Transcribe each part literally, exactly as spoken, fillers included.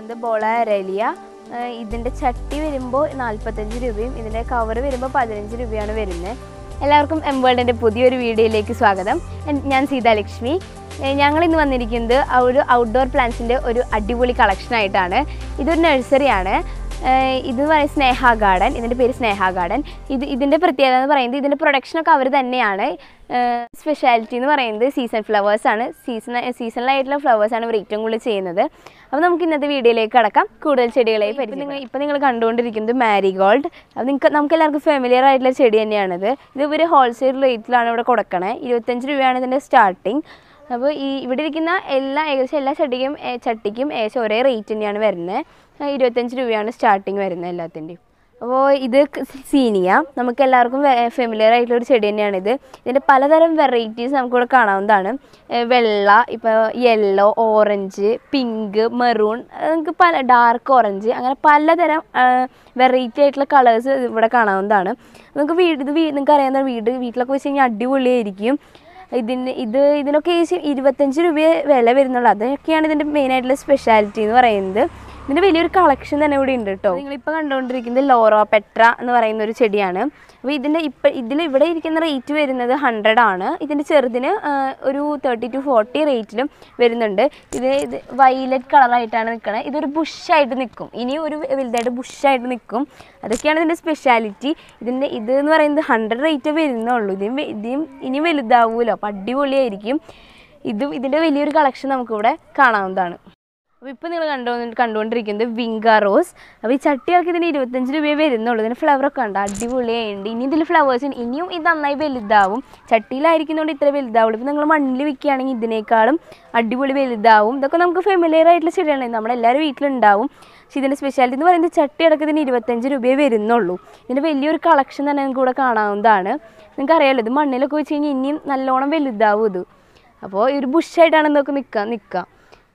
കാണുന്നത് ബോളാരലിയ. ഇതിൻ്റെ ചട്ടി വരുമ്പോൾ നാൽപ്പത്തഞ്ച് രൂപയും ഇതിൻ്റെ കവർ വരുമ്പോൾ പതിനഞ്ച് രൂപയാണ് വരുന്നത്. എല്ലാവർക്കും എംവേൾഡിൻ്റെ പുതിയൊരു വീഡിയോയിലേക്ക് സ്വാഗതം. ഞാൻ സീതാലക്ഷ്മി. ഞങ്ങളിന്ന് വന്നിരിക്കുന്നത് ഒരു ഔട്ട്ഡോർ പ്ലാന്റ്സിൻ്റെ ഒരു അടിപൊളി കളക്ഷനായിട്ടാണ്. ഇതൊരു നഴ്സറിയാണ്. ഇത് പറയുന്നത് സ്നേഹ ഗാർഡൻ. ഇതിൻ്റെ പേര് സ്നേഹ ഗാർഡൻ. ഇത് ഇതിൻ്റെ പ്രത്യേകത എന്ന് പറയുന്നത് ഇതിൻ്റെ പ്രൊഡക്ഷനൊക്കെ അവർ തന്നെയാണ്. സ്പെഷ്യാലിറ്റി എന്ന് പറയുന്നത് സീസൺ ഫ്ലവേഴ്സാണ്. സീസൺ സീസണലായിട്ടുള്ള ഫ്ലവേഴ്സാണ് ഇവർ ഏറ്റവും കൂടുതൽ ചെയ്യുന്നത്. അപ്പോൾ നമുക്ക് ഇന്നത്തെ വീഡിയോയിലേക്ക് കടക്കാം. കൂടുതൽ ചെടികളെ പറ്റി നിങ്ങൾ ഇപ്പോൾ നിങ്ങൾ കണ്ടുകൊണ്ടിരിക്കുന്നത് മാരിഗോൾഡ്. അത് നിങ്ങൾക്ക് നമുക്ക് എല്ലാവർക്കും ഫെമിലിയർ ആയിട്ടുള്ള ചെടി തന്നെയാണിത്. ഇത് ഇവർ ഹോൾസെയിൽ റേറ്റിലാണ് ഇവിടെ കൊടുക്കണേ. ഇരുപത്തഞ്ച് രൂപയാണ് ഇതിൻ്റെ സ്റ്റാർട്ടിങ്. അപ്പോൾ ഈ ഇവിടെ ഇരിക്കുന്ന എല്ലാ ഏകദേശം എല്ലാ ചട്ടിക്കും ചട്ടിക്കും ഏകദേശം ഒരേ റേറ്റ് തന്നെയാണ് വരുന്നത്. ഇരുപത്തഞ്ച് രൂപയാണ് സ്റ്റാർട്ടിങ് വരുന്നത് എല്ലാത്തിൻ്റെയും. അപ്പോൾ ഇത് സീനിയ, നമുക്ക് എല്ലാവർക്കും ഫെമിലിയർ ആയിട്ടുള്ളൊരു ചെടി തന്നെയാണിത്. ഇതിൻ്റെ പലതരം വെറൈറ്റീസ് നമുക്കിവിടെ കാണാവുന്നതാണ്. വെള്ള, ഇപ്പോൾ യെല്ലോ, ഓറഞ്ച്, പിങ്ക്, മെറൂൺ, നമുക്ക് പല ഡാർക്ക് ഓറഞ്ച്, അങ്ങനെ പലതരം വെറൈറ്റി ആയിട്ടുള്ള കളേഴ്സ് ഇവിടെ കാണാവുന്നതാണ്. നമുക്ക് വീട് ഇത് വീ നിങ്ങൾക്ക് അറിയാവുന്ന വീട് വീട്ടിലൊക്കെ വെച്ച് കഴിഞ്ഞാൽ അടിപൊളിയായിരിക്കും. ഇതിന് ഇത് ഇതിനൊക്കെ ഏകദേശം ഇരുപത്തഞ്ച് രൂപ വില വരുന്നുള്ളൂ. അതൊക്കെയാണ് ഇതിൻ്റെ മെയിനായിട്ടുള്ള സ്പെഷ്യാലിറ്റി എന്ന് പറയുന്നത്. ഇതിൻ്റെ വലിയൊരു കളക്ഷൻ തന്നെ ഇവിടെ ഉണ്ട് കേട്ടോ. നിങ്ങളിപ്പോൾ കണ്ടുകൊണ്ടിരിക്കുന്നത് ലോറോ പെട്ര എന്ന് പറയുന്ന ഒരു ചെടിയാണ്. അപ്പോൾ ഇതിൻ്റെ ഇപ്പം ഇതിൽ ഇവിടെ ഇരിക്കുന്ന റേറ്റ് വരുന്നത് ഹൺഡ്രഡ് ആണ്. ഇതിൻ്റെ ചെറുതിന് ഒരു തേർട്ടി ടു ഫോർട്ടി റേറ്റിലും വരുന്നുണ്ട്. ഇത് ഇത് വയലറ്റ് കളറായിട്ടാണ് നിൽക്കുന്നത്. ഇതൊരു ബുഷായിട്ട് നിൽക്കും. ഇനി ഒരു വലുതായിട്ട് ബുഷായിട്ട് നിൽക്കും. അതൊക്കെയാണ് ഇതിൻ്റെ സ്പെഷ്യാലിറ്റി. ഇതിൻ്റെ ഇത് എന്ന് പറയുന്നത് ഹൺഡ്രഡ് റേറ്റ് വരുന്നുള്ളൂ. ഇതിനും ഇതും ഇനി വലുതാവുമല്ലോ. അപ്പോൾ അടിപൊളിയായിരിക്കും. ഇതും ഇതിൻ്റെ വലിയൊരു കളക്ഷൻ നമുക്കിവിടെ കാണാവുന്നതാണ്. അപ്പോൾ ഇപ്പോൾ നിങ്ങൾ കണ്ടു കണ്ടുകൊണ്ടിരിക്കുന്നത് വിങ്ക റോസ്. അപ്പോൾ ഈ ചട്ടികൾക്ക് ഇതിന് ഇരുപത്തഞ്ച് രൂപയെ വരുന്നുള്ളൂ. ഇതിന് ഫ്ലവറൊക്കെ ഉണ്ട്, അടിപൊളിയായിട്ടുണ്ട്. ഇനി ഇതിൽ ഫ്ലവേഴ്സ് ഇനിയും ഇത് നന്നായി വലുതാവും. ചട്ടിയിലായിരിക്കുന്നതുകൊണ്ട് ഇത്ര വലുതാവുള്ളൂ. ഇപ്പോൾ നിങ്ങൾ മണ്ണിൽ വിൽക്കുകയാണെങ്കിൽ ഇതിനേക്കാളും അടിപൊളി വലുതാവും. ഇതൊക്കെ നമുക്ക് ഫെമിലിയർ ആയിട്ടുള്ള ചെടിയാണ്, നമ്മളെല്ലാവരും വീട്ടിലുണ്ടാവും. പക്ഷേ ഇതിൻ്റെ സ്പെഷ്യാലിറ്റി എന്ന് പറയുന്നത് ചട്ടി അടക്കത്തിന് ഇരുപത്തഞ്ച് രൂപയെ വരുന്നുള്ളൂ. ഇതിൻ്റെ വലിയൊരു കളക്ഷൻ തന്നെ നിങ്ങൾക്ക് ഇവിടെ കാണാവുന്നതാണ്. നിങ്ങൾക്ക് അറിയാമല്ലോ, ഇത് മണ്ണിലൊക്കെ വെച്ച് കഴിഞ്ഞാൽ ഇനിയും നല്ലോണം വലുതാവും ഇത്. അപ്പോൾ ഈ ഒരു ബുഷായിട്ടാണ് ഇതൊക്കെ നിൽക്കുക നിൽക്കുക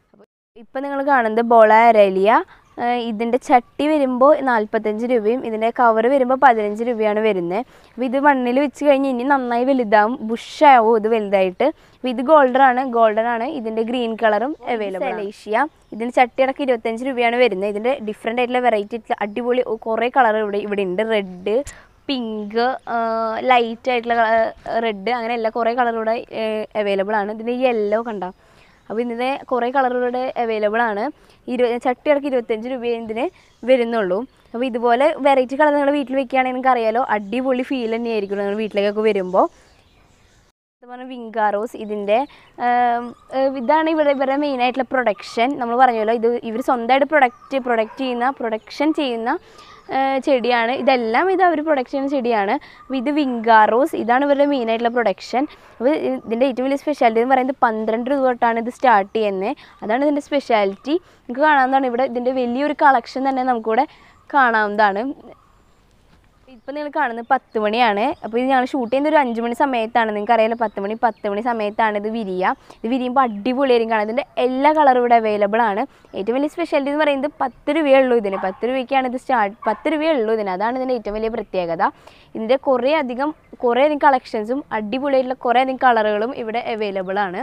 ഇപ്പം നിങ്ങൾ കാണുന്നത് ബോളാരലിയ. ഇതിൻ്റെ ചട്ടി വരുമ്പോൾ നാൽപ്പത്തഞ്ച് രൂപയും ഇതിൻ്റെ കവർ വരുമ്പോൾ പതിനഞ്ച് രൂപയാണ് വരുന്നത്. അപ്പോൾ ഇത് മണ്ണിൽ വെച്ച് കഴിഞ്ഞ് ഇനി നന്നായി വലുതാവും, ബുഷാവും ഇത് വലുതായിട്ട്. അപ്പോൾ ഇത് ഗോൾഡനാണ് ഗോൾഡനാണ് ഇതിൻ്റെ ഗ്രീൻ കളറും അവൈലബിൾ ആണ്. ഏഷ്യ ഇതിൻ്റെ ചട്ടി അടക്കം ഇരുപത്തഞ്ച് രൂപയാണ് വരുന്നത്. ഇതിൻ്റെ ഡിഫറെൻ്റ് ആയിട്ടുള്ള വെറൈറ്റി അടിപൊളി കുറേ കളർ ഇവിടെ ഇവിടെ ഉണ്ട്. റെഡ്, പിങ്ക്, ലൈറ്റ് ആയിട്ടുള്ള റെഡ്, അങ്ങനെ എല്ലാ കുറേ കളർ ഇവിടെ അവൈലബിൾ ആണ്. ഇതിൻ്റെ യെല്ലോ കണ്ട. അപ്പോൾ ഇതിൻ്റെ കുറേ കളറുകളുടെ അവൈലബിൾ ആണ്. ഇരുപത് ചട്ടി അടക്കം ഇരുപത്തഞ്ച് രൂപ ഇതിന് വരുന്നുള്ളൂ. അപ്പോൾ ഇതുപോലെ വെറൈറ്റി കളർ നിങ്ങൾ വീട്ടിൽ വെക്കുകയാണെങ്കിൽ നിങ്ങൾക്ക് അറിയാലോ, അടിപൊളി ഫീൽ തന്നെയായിരിക്കും നിങ്ങൾ വീട്ടിലേക്കൊക്കെ വരുമ്പോൾ. അതുപോലെ വിങ്ക റോസ്. ഇതിൻ്റെ ഇതാണ് ഇവിടെ ഇവരുടെ മെയിനായിട്ടുള്ള പ്രൊഡക്ഷൻ. നമ്മൾ പറഞ്ഞല്ലോ, ഇത് ഇവർ സ്വന്തമായിട്ട് പ്രൊഡക്റ്റ് പ്രൊഡക്റ്റ് ചെയ്യുന്ന പ്രൊഡക്ഷൻ ചെയ്യുന്ന ചെടിയാണ്. ഇതെല്ലാം ഇത് അവർ പ്രൊഡക്റ്റ് ചെയ്യുന്ന ചെടിയാണ്. അപ്പോൾ ഇത് വിങ്ക റോസ്, ഇതാണ് ഇവരുടെ മെയിനായിട്ടുള്ള പ്രൊഡക്ഷൻ. അപ്പോൾ ഇതിൻ്റെ ഏറ്റവും വലിയ സ്പെഷ്യാലിറ്റി എന്ന് പറയുന്നത് പന്ത്രണ്ട് രൂപ തൊട്ടാണ് ഇത് സ്റ്റാർട്ട് ചെയ്യുന്നത്. അതാണ് ഇതിൻ്റെ സ്പെഷ്യാലിറ്റി. നമുക്ക് കാണാവുന്നതാണ്. ഇവിടെ ഇതിൻ്റെ വലിയൊരു കളക്ഷൻ തന്നെ നമുക്കിവിടെ കാണാവുന്നതാണ്. ഇപ്പോൾ നിങ്ങൾ കാണുന്നത് പത്ത് മണിയാണ്. അപ്പോൾ ഇത് ഞങ്ങൾ ഷൂട്ട് ചെയ്യുന്ന ഒരു അഞ്ച് മണി സമയത്താണ്. നിങ്ങൾക്ക് അറിയാലോ, പത്ത് മണി പത്ത് മണി സമയത്താണ് ഇത് വിരിയുക. ഇത് വിരിയുമ്പോൾ അടിപൊളിയായിരിക്കും കാണാം. ഇതിൻ്റെ എല്ലാ കളറും ഇവിടെ അവൈലബിൾ ആണ്. ഏറ്റവും വലിയ സ്പെഷ്യാലിറ്റി എന്ന് പറയുന്നത് പത്ത് രൂപയേ ഉള്ളൂ ഇതിന്. പത്ത് രൂപയ്ക്കാണ് ഇത് സ്റ്റാർട്ട് പത്ത് രൂപയേ ഉള്ളൂ ഇതിന്. അതാണ് ഇതിൻ്റെ ഏറ്റവും വലിയ പ്രത്യേകത. ഇതിൻ്റെ കുറേ അധികം കുറേ അധികം കളക്ഷൻസും അടിപൊളിയായിട്ടുള്ള കുറേ അധികം കളറുകളും ഇവിടെ അവൈലബിൾ ആണ്.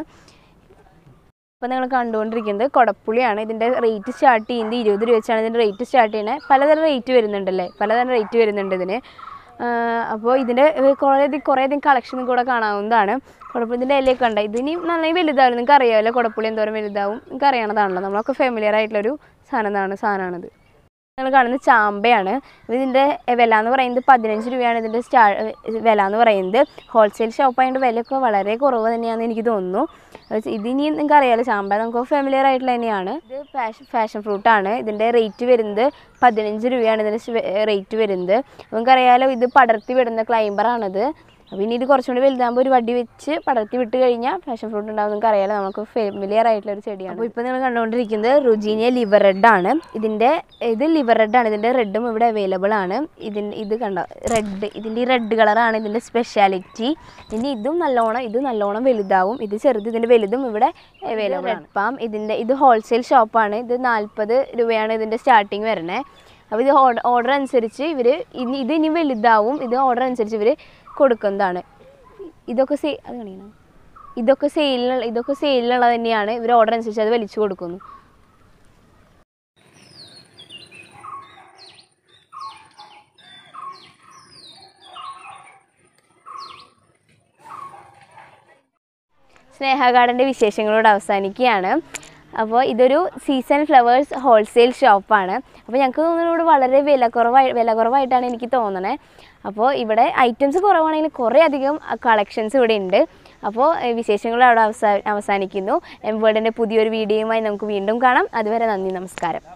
അപ്പോൾ നിങ്ങൾ കണ്ടുകൊണ്ടിരിക്കുന്നത് കൊടപ്പുളിയാണ്. ഇതിൻ്റെ റേറ്റ് സ്റ്റാർട്ട് ചെയ്യുന്നത് ഇരുപത് രൂപ വെച്ചാണ് ഇതിൻ്റെ റേറ്റ് സ്റ്റാർട്ട് ചെയ്യുന്നത്. പലതരം റേറ്റ് വരുന്നുണ്ടല്ലേ പലതരം റേറ്റ് വരുന്നുണ്ട് ഇതിന്. അപ്പോൾ ഇതിൻ്റെ കുറേയധികം കുറേയധികം കളക്ഷൻ കൂടെ കാണാവുന്നതാണ്. കുടപ്പുളി ഇതിൻ്റെ ഇലയൊക്കെ ഉണ്ട്. ഇതിനി നന്നായി വലുതാവും. നിങ്ങൾക്ക് അറിയാമല്ലോ കുടപ്പുളി എന്തോരം വലുതാവും, നിങ്ങൾക്ക് അറിയണതാണല്ലോ. നമ്മളൊക്കെ ഫെമിലിയർ ആയിട്ടുള്ളൊരു സാധനമാണ് സാധനമാണിത്. നിങ്ങൾ കാണുന്നത് ചാമ്പയാണ്. ഇതിൻ്റെ വില എന്ന് പറയുന്നത് പതിനഞ്ച് രൂപയാണ് ഇതിൻ്റെ സ്റ്റാ വില എന്ന് പറയുന്നത്. ഹോൾസെയിൽ ഷോപ്പായതുകൊണ്ട് വിലയൊക്കെ വളരെ കുറവ് തന്നെയാണെന്ന് എനിക്ക് തോന്നുന്നു. ഇതിനി നിങ്ങൾക്ക് അറിയാമല്ലോ, ചാമ്പ നമുക്ക് ഫെമിലിയർ ആയിട്ടുള്ള തന്നെയാണ്. ഇത് ഫാഷൻ ഫാഷൻ ഫ്രൂട്ടാണ്. ഇതിൻ്റെ റേറ്റ് വരുന്നത് പതിനഞ്ച് രൂപയാണ് ഇതിൻ്റെ റേറ്റ് വരുന്നത്. നമുക്കറിയാമല്ലോ, ഇത് പടർത്തി വിടുന്ന ക്ലൈംബറാണിത്. അപ്പോൾ ഇനി ഇത് കുറച്ചുകൂടി വലുതാകുമ്പോൾ ഒരു വടി വെച്ച് പടർത്തി വിട്ട് കഴിഞ്ഞാൽ ഫാഷൻ ഫ്രൂട്ട് ഉണ്ടാവും. നിങ്ങൾക്ക് അറിയാലോ, നമുക്ക് ഫെമിലിയർ ആയിട്ടുള്ള ഒരു ചെടിയാണ്. അപ്പോൾ ഇപ്പോൾ നിങ്ങൾ കണ്ടുകൊണ്ടിരിക്കുന്നത് റുജീനിയ ലിവർ റെഡ് ആണ്. ഇതിൻ്റെ ഇത് ലിവർ റെഡ് ആണ്. ഇതിൻ്റെ റെഡും ഇവിടെ അവൈലബിൾ ആണ്. ഇതിൻ്റെ ഇത് കണ്ട റെഡ്, ഇതിൻ്റെ ഈ റെഡ് കളറാണ് ഇതിൻ്റെ സ്പെഷ്യാലിറ്റി. ഇനി ഇതും നല്ലോണം ഇത് നല്ലോണം വലുതാവും. ഇത് ചെറുത്, ഇതിൻ്റെ വലുതും ഇവിടെ അവൈലബിൾ ആണ്. അപ്പം ഇതിൻ്റെ ഇത് ഹോൾസെയിൽ ഷോപ്പാണ്. ഇത് നാൽപ്പത് രൂപയാണ് ഇതിൻ്റെ സ്റ്റാർട്ടിങ് വരുന്നത്. അപ്പോൾ ഇത് ഓർഡർ അനുസരിച്ച് ഇവർ ഇനി ഇത് ഇനി വലുതാവും. ഇത് ഓർഡർ അനുസരിച്ച് ഇവർ കൊടുക്കുന്നതാണ്. ഇതൊക്കെ സേ അത് കാണിക്കണം ഇതൊക്കെ സെയിലിനുള്ള ഇതൊക്കെ സെയിലിനുള്ളത് തന്നെയാണ്. ഇവർ ഓർഡർ അനുസരിച്ച് അത് വലിച്ചു കൊടുക്കുന്നു. സ്നേഹ ഗാർഡൻ്റെ വിശേഷങ്ങളോട് അവസാനിക്കുകയാണ്. അപ്പോൾ ഇതൊരു സീസൺ ഫ്ലവേഴ്സ് ഹോൾസെയിൽ ഷോപ്പാണ്. അപ്പോൾ ഞങ്ങൾക്ക് തോന്നുന്നതിനോട് വളരെ വില കുറവായി വില കുറവായിട്ടാണ് എനിക്ക് തോന്നണേ. അപ്പോൾ ഇവിടെ ഐറ്റംസ് കുറവാണെങ്കിൽ കുറേ അധികം കളക്ഷൻസ് ഇവിടെ ഉണ്ട്. അപ്പോൾ വിശേഷങ്ങൾ അവിടെ അവസാ അവസാനിക്കുന്നു. എംവേൾഡിൻ്റെ പുതിയൊരു വീഡിയോയുമായി നമുക്ക് വീണ്ടും കാണാം. അതുവരെ നന്ദി, നമസ്കാരം.